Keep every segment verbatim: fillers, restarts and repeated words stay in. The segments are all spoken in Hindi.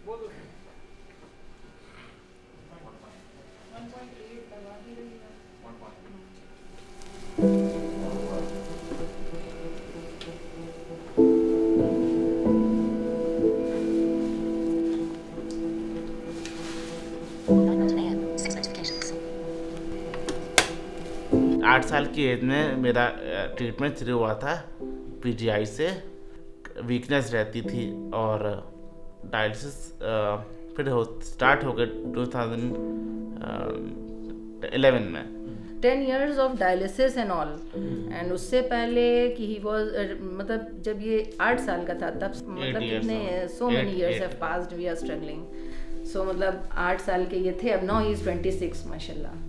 आठ साल की एज में मेरा ट्रीटमेंट शुरू हुआ था पीजीआई से। वीकनेस रहती थी और डायलिसिस फिर हो स्टार्ट हो गए टू थाउजेंड इलेवन में। Ten years of dialysis and all and उससे पहले कि ही वाज मतलब जब ये आठ साल का था तब मतलब कितने so many years have passed we are struggling. So मतलब आठ साल के ये थे, अब now he is twenty six माशाल्लाह।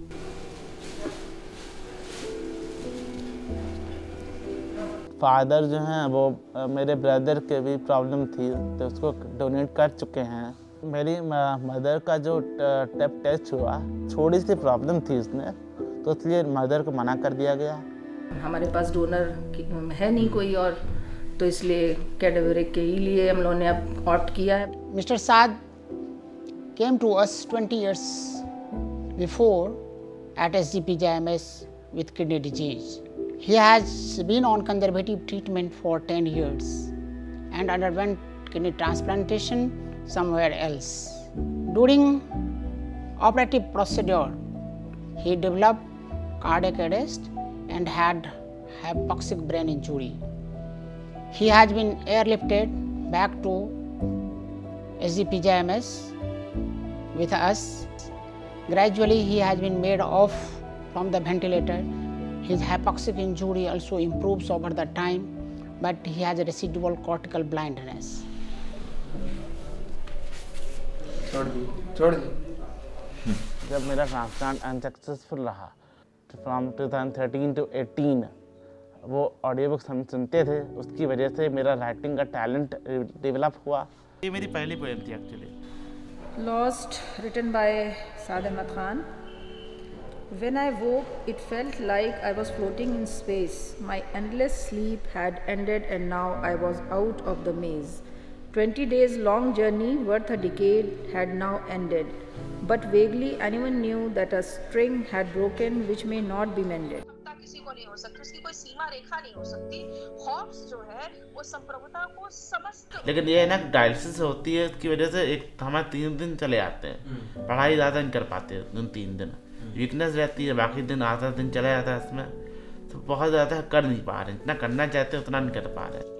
फादर जो हैं वो मेरे ब्रदर के भी प्रॉब्लम थी तो उसको डोनेट कर चुके हैं। मेरी मदर का जो टेप टेस्ट हुआ थोड़ी सी प्रॉब्लम थी उसने, तो इसलिए मदर को मना कर दिया गया। हमारे पास डोनर है नहीं कोई और, तो इसलिए कैडेवरिक के ही लिए हम लोगों ने अब ऑप्ट किया है। Mister Saad came to us twenty years before at S G P G I M with kidney disease. He has been on conservative treatment for ten years and underwent kidney transplantation somewhere else. During operative procedure, he developed cardiac arrest and had hypoxic brain injury. He has been airlifted back to S G P J M S with us. Gradually, he has been made off from the ventilator. His hypoxic injury also improves over the time, but he has a residual cortical blindness. छोड़ दी छोड़ दी जब मेरा ट्रांसप्लांट अनसक्सेसफुल रहा from two thousand thirteen to eighteen, वो ऑडियो बुक्स हम सुनते थे, उसकी वजह से मेरा राइटिंग का टैलेंट डेवलप हुआ। ये मेरी पहली पोएम थी actually. Lost written by Saad Ahmad Khan. When I woke, it felt like I was floating in space. My endless sleep had ended and now I was out of the maze. Twenty days long journey worth a decade had now ended. But vaguely anyone knew that a string had broken which may not be mended. किसी को नहीं हो सकती, उसकी कोई सीमा रेखा नहीं हो सकती। हॉब्स जो है वो संप्रभुता को समस्त। लेकिन ये है ना डायलिसिस होती है, उसकी वजह से एक हमारे तीन दिन चले जाते हैं, पढ़ाई ज़्यादा नहीं कर पाते उन तीन दिन। वीकनेस रहती है, बाकी दिन आधा दिन चला जाता है इसमें, तो बहुत ज़्यादा कर नहीं पा रहे, जितना करना चाहते हैं उतना नहीं कर पा रहे।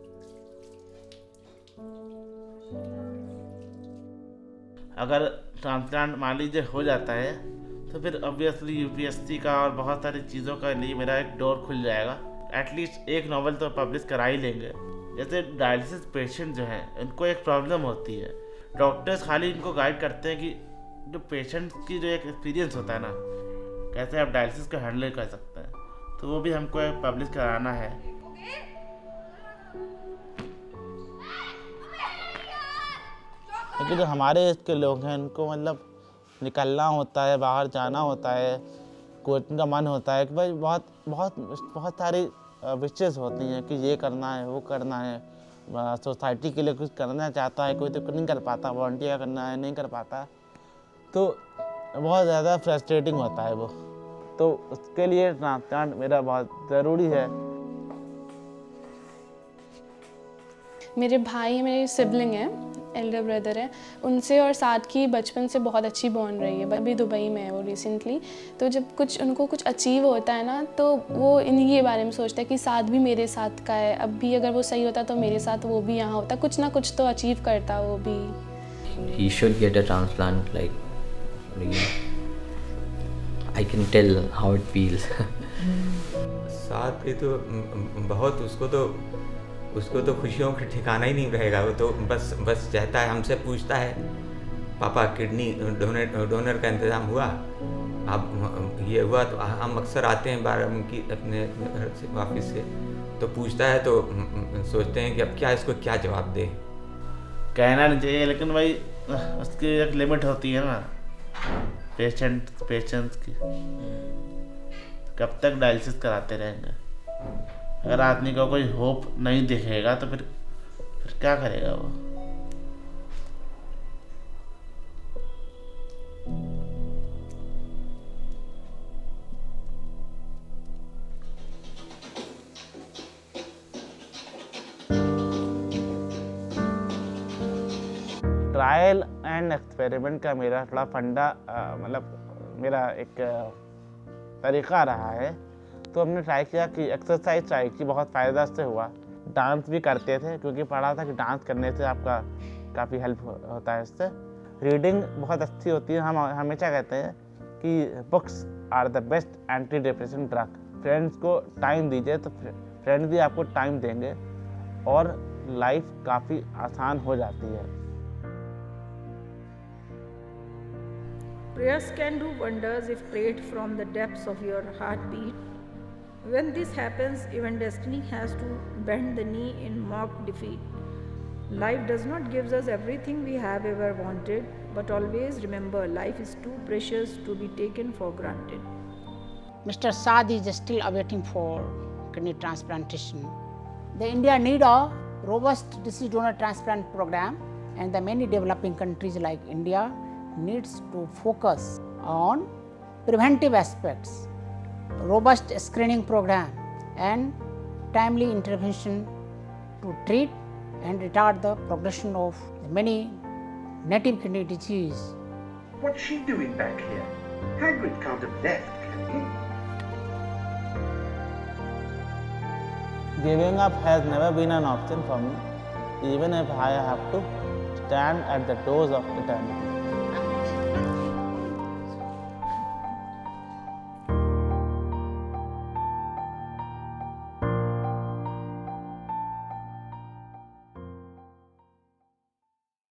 अगर ट्रांसप्लांट मान लीजिए हो जाता है तो फिर ऑब्वियसली यूपीएससी का और बहुत सारी चीज़ों का लिए मेरा एक डोर खुल जाएगा। एटलीस्ट एक नॉवल तो पब्लिश करा ही लेंगे। जैसे डायलिसिस पेशेंट जो हैं उनको एक प्रॉब्लम होती है, डॉक्टर्स खाली इनको गाइड करते हैं कि जो पेशेंट की जो एक एक्सपीरियंस होता है ना, कैसे आप डायलिसिस को हैंडल कर सकते हैं, तो वो भी हमको पब्लिश कराना है। क्योंकि जो हमारे एज के लोग हैं उनको मतलब निकलना होता है, बाहर जाना होता है, कोचिंग का मन होता है कि भाई बहुत बहुत बहुत सारी विशेस होती हैं कि ये करना है वो करना है, सोसाइटी के लिए कुछ करना चाहता है, कोई तो नहीं कर पाता, वॉलंटियर करना है नहीं कर पाता, तो बहुत ज़्यादा फ्रस्ट्रेटिंग होता है वो। तो उसके लिए ट्रांसप्लांट मेरा बहुत ज़रूरी है। मेरे भाई मेरे सिबलिंग हैं, एल्डर ब्रदर है, उनसे और साथ की बचपन से बहुत अच्छी बॉन्ड रही है। अभी दुबई में है वो रिसेंटली, तो जब कुछ उनको कुछ अचीव होता है ना तो वो इन्हीं के बारे में सोचता है कि साथ भी मेरे साथ का है, अब भी अगर वो सही होता तो मेरे साथ वो भी यहाँ होता, कुछ ना कुछ तो अचीव करता वो भी। He should get a transplant, like I can tell how it feels. साथ भी तो बहुत उसको तो उसको तो खुशियों का ठिकाना ही नहीं रहेगा। वो तो बस बस चाहता है, हमसे पूछता है पापा किडनी डोनेट डोनर का इंतज़ाम हुआ, अब ये हुआ, तो हम अक्सर आते हैं बार उनकी अपने घर से वापस से, तो पूछता है तो सोचते हैं कि अब क्या इसको क्या जवाब दे। कहना नहीं चाहिए लेकिन भाई उसकी एक लिमिट होती है ना पेशेंट पेशेंट्स की, कब तक डायलिसिस कराते रहेंगे। अगर आदमी को कोई होप नहीं दिखेगा तो फिर फिर क्या करेगा वो। ट्रायल एंड एक्सपेरिमेंट का मेरा थोड़ा फंडा मतलब मेरा एक आ, तरीका रहा है। तो हमने ट्राई किया कि एक्सरसाइज ट्राई की, बहुत फ़ायदा से हुआ। डांस भी करते थे क्योंकि पढ़ा था कि डांस करने से आपका काफ़ी हेल्प होता है इससे। रीडिंग बहुत अच्छी होती है। हम हमेशा कहते हैं कि books are the best anti depression drug. Friends को टाइम दीजिए तो फ्रेंड्स भी आपको टाइम देंगे और लाइफ काफ़ी आसान हो जाती है। Prayers can do wonders if prayed from the depths of your heartbeat. When this happens, even destiny has to bend the knee in mock defeat. Life does not give us everything we have ever wanted, but always remember life is too precious to be taken for granted. Mister Saad is still awaiting for kidney transplantation. The India need a robust deceased donor transplant program, and the many developing countries like India needs to focus on preventive aspects, robust screening program and timely intervention to treat and retard the progression of many native kidney disease. What's she doing back here? Hagrid can't have left, can he? Giving up has never been an option for me, even if I have to stand at the doors of eternity.